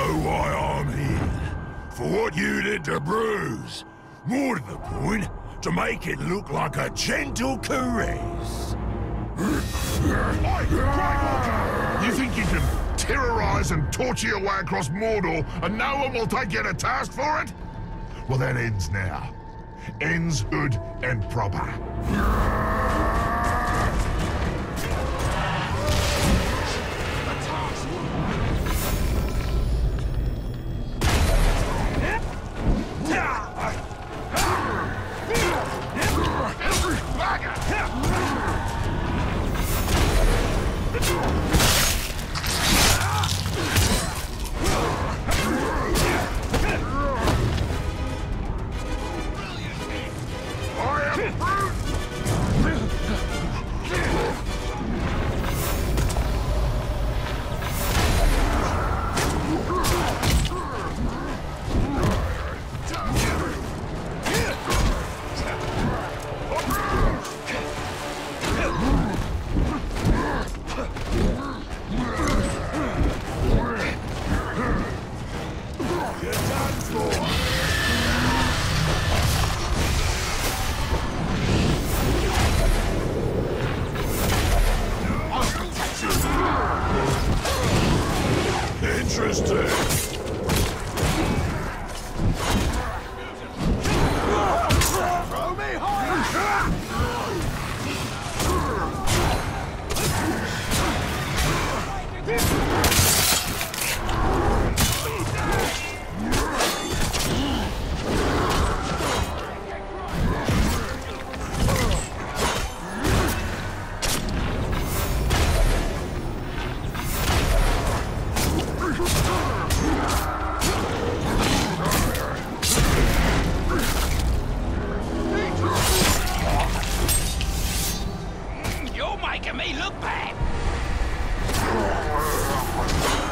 know why I'm here. For what you did to Bruz. More to the point, to make it look like a gentle caress. You think you can terrorize and torture your way across Mordor and no one will take you to task for it? Well, that ends now. Ends good and proper. Interesting. Throw me higher! You're making me look bad.